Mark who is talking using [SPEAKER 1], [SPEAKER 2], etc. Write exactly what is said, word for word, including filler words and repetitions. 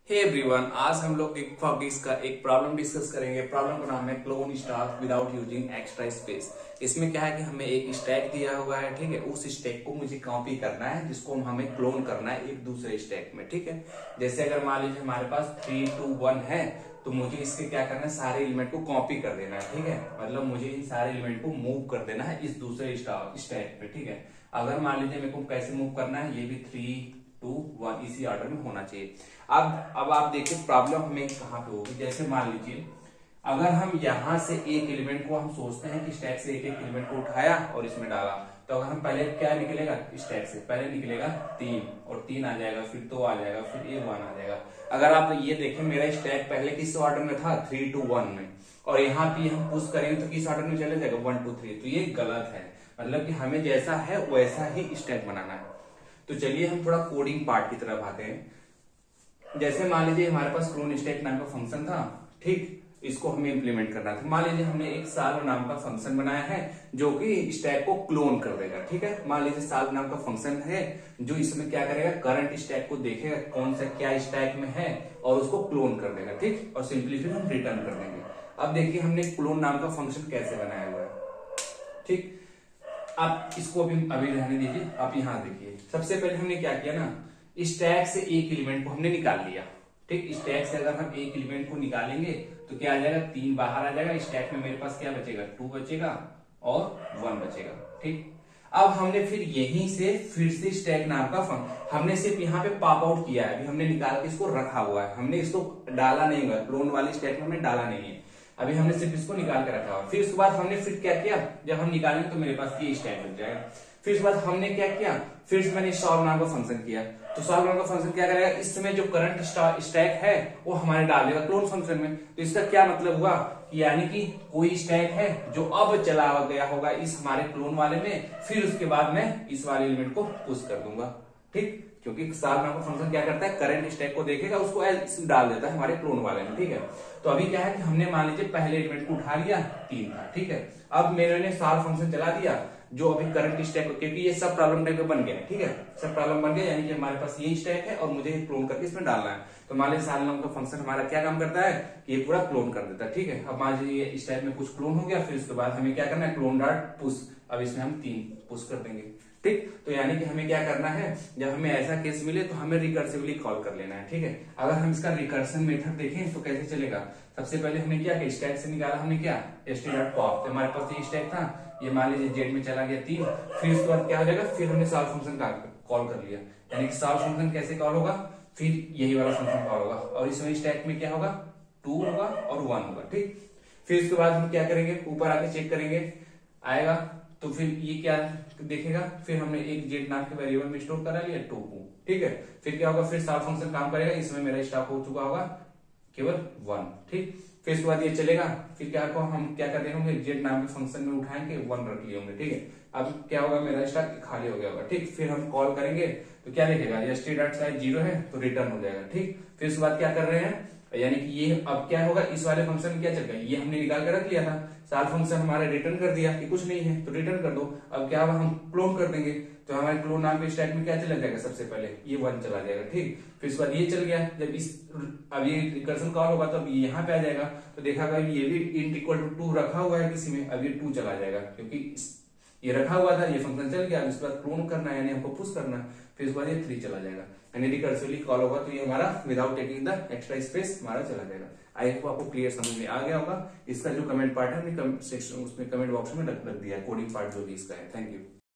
[SPEAKER 1] Hey everyone, आज हम लोग एक टॉपिक का एक प्रॉब्लम डिस्कस करेंगे। प्रॉब्लम का नाम है clone stack without using extra space. इसमें क्या है कि हमें एक स्टैक दिया हुआ है, ठीक है। उस स्टैक को मुझे कॉपी करना है, जिसको हमें क्लोन करना है एक दूसरे स्टैक में, ठीक है। जैसे अगर मान लीजिए हमारे पास थ्री टू वन है, तो मुझे इसके क्या करना है, सारे एलिमेंट को कॉपी कर देना है, ठीक है। मतलब मुझे इन सारे एलिमेंट को मूव कर देना है इस दूसरे स्टैक पे, ठीक है। अगर मान लीजिए मेरे को कैसे मूव करना है, ये भी थ्री टू वन इसी ऑर्डर में होना चाहिए। अब अब आप देखिए प्रॉब्लम हमें कहाँ पे होगी। जैसे मान लीजिए अगर हम यहाँ से एक एलिमेंट को हम सोचते हैं कि स्टैक से एक एक एलिमेंट को उठाया और इसमें डाला, तो अगर हम पहले क्या निकलेगा स्टैक से, पहले निकलेगा तीन और तीन आ जाएगा, फिर दो आ जाएगा, फिर ये वन आ जाएगा। अगर आप ये देखें मेरा स्टैक पहले किस ऑर्डर में था, थ्री टू वन में, और यहाँ पे हम पुश करेंगे तो किस ऑर्डर में चले जाएगा, वन टू थ्री। तो ये गलत है, मतलब कि हमें जैसा है वैसा ही स्टैक बनाना है। तो चलिए हम थोड़ा कोडिंग पार्ट की तरफ आते हैं। जैसे मान लीजिए हमारे पास क्लोन स्टैक नाम का फंक्शन था, ठीक। इसको हमें इंप्लीमेंट करना था। मान लीजिए हमने एक साल नाम का फंक्शन बनाया है जो कि स्टैक को क्लोन कर देगा, ठीक है। मान लीजिए साल नाम का फंक्शन है जो इसमें क्या करेगा, करंट स्टैक को देखेगा कौन सा क्या स्टैक में है और उसको क्लोन कर देगा, ठीक। और सिंपली फिर हम रिटर्न कर देंगे। अब देखिए हमने क्लोन नाम का फंक्शन कैसे बनाया हुआ है, ठीक। आप इसको अभी अभी रहने दीजिए, आप यहाँ देखिए। सबसे पहले हमने क्या किया ना, स्टैक से एक एलिमेंट को हमने निकाल लिया, ठीक। स्टैक से अगर हम एक एलिमेंट को निकालेंगे तो क्या आ जाएगा, तीन बाहर आ जाएगा। स्टैक में मेरे पास क्या बचेगा, टू बचेगा और वन बचेगा, ठीक। अब हमने फिर यहीं से फिर से स्टैक नाम का फंक्शन हमने सिर्फ यहाँ पे पॉप आउट किया है, अभी हमने निकाल के इसको रखा हुआ है, हमने इसको डाला नहीं हुआ, क्लोन वाले स्टैक में हमने डाला नहीं है, अभी हमने सिर्फ इसको निकाल के रखा हुआ। फिर उसके बाद हमने फिर क्या किया, जब हम निकालेंगे तो मेरे पास ये स्टैक बन जाएगा। फिर उसके बाद हमने क्या किया, फिर से मैंने सॉल्व नाम का फंक्शन किया। तो सॉल्व नाम का फंक्शन क्या करेगा, इस समय जो करंट स्टैक है वो हमारे डाल देगा क्लोन फंक्शन में। तो इसका क्या मतलब हुआ कि यानी कि कोई स्टैक है जो अब चला गया होगा इस हमारे क्लोन वाले में, फिर उसके बाद मैं इस वाले एलिमेंट को पुश कर दूंगा, ठीक। क्योंकि सॉल्व नाम का फंक्शन क्या करता है, करंट स्टैक को देखेगा, उसको एज डाल देता है हमारे क्लोन वाले में, ठीक है। तो अभी क्या है कि हमने मान लीजिए पहले एलिमेंट को उठा लिया, तीन था, ठीक है। अब मैंने सॉल्व फंक्शन चला दिया जो अभी करंट स्टैक, क्योंकि ये सब प्रॉब्लम टाइप में बन गया है, ठीक है। सब प्रॉब्लम बन गया, यानी कि हमारे पास ये स्टैक है और मुझे क्लोन करके इसमें डालना है। तो मान लीजिए सॉल्व नाम का फंक्शन हमारा क्या काम करता है कि ये पूरा क्लोन कर देता है, ठीक है। अब मान लीजिए ये स्टैक में कुछ क्लोन हो गया, फिर उसके बाद हमें क्या करना है, क्लोन डॉट पुश। अब इसमें हम तीन पुश कर देंगे, ठीक। तो यानी कि हमें क्या करना है, जब हमें ऐसा केस मिले तो हमें रिकर्सिवली कॉल कर लेना है, ठीक है। अगर हम इसका रिकर्सन मेथड देखें तो कैसे चलेगा, सबसे पहले हमने क्या किया, स्टैक से निकाला हमने क्या, st.pop। तो हमारे पास ये स्टैक था, ये मान लीजिए जेड में चला गया तीन। फिर उसके बाद क्या हो जाएगा, फिर हमने सॉल्व फंक्शन का कॉल कर लिया, यानी कि सॉल्व फंक्शन कैसे कॉल होगा, फिर यही वाला फंक्शन कॉल होगा और इसमें स्टैक में क्या होगा, टू होगा और वन होगा, ठीक। फिर उसके बाद हम क्या करेंगे, ऊपर आके चेक करेंगे, आएगा तो फिर ये क्या देखेगा, फिर हमने एक जेड नाम के वेरिएबल में स्टोर करा लिया टू को, ठीक है। फिर क्या होगा, फिर सॉल्व फंक्शन काम करेगा, इसमें मेरा स्टॉक हो चुका होगा केवल वन, ठीक। फिर इसके बाद ये चलेगा, फिर क्या को हम क्या करते होंगे, जेड नाम के फंक्शन में उठाएंगे, वन रख लिए होंगे, ठीक है। अब क्या होगा, मेरा स्टॉक खाली हो गया होगा, ठीक। फिर हम कॉल करेंगे तो क्या देखेगा, ये स्टेट डॉट साइज जीरो है तो रिटर्न हो जाएगा, ठीक। फिर उसके बाद क्या कर रहे हैं, यानी कि ये अब क्या होगा, इस वाले फंक्शन में क्या चल गया, ये हमने निकाल कर रख लिया था, सॉल्व फंक्शन हमारा रिटर्न कर दिया कि कुछ नहीं है तो रिटर्न कर दो। अब क्या होगा, हम क्लोन कर देंगे तो हमारे क्लोन नाम के स्टैक में क्या चला जाएगा, सबसे पहले ये वन चला जाएगा, ठीक। फिर उसके बाद ये चल गया, जब इस अब ये रिकर्सन कॉल होगा तो अब ये यहाँ पे आ जाएगा, तो देखा गया ये भी इंट इक्वल टू टू रखा हुआ है किसी में, अब ये टू चला जाएगा क्योंकि ये रखा हुआ था, ये फंक्शन चल गया। उसके बाद क्लोन करना है यानी हमको पुश करना है, फिर उसके बाद ये थ्री चला जाएगा, यानी रिकर्सिवली कॉल होगा तो ये हमारा without taking the extra space हमारा चला जाएगा। आई होप आपको क्लियर समझ में आ गया होगा। इसका जो कमेंट पार्ट है हमने सेक्शन उसमें कमेंट बॉक्स में रख दिया है, कोडिंग पार्ट जो भी इसका है। Thank you.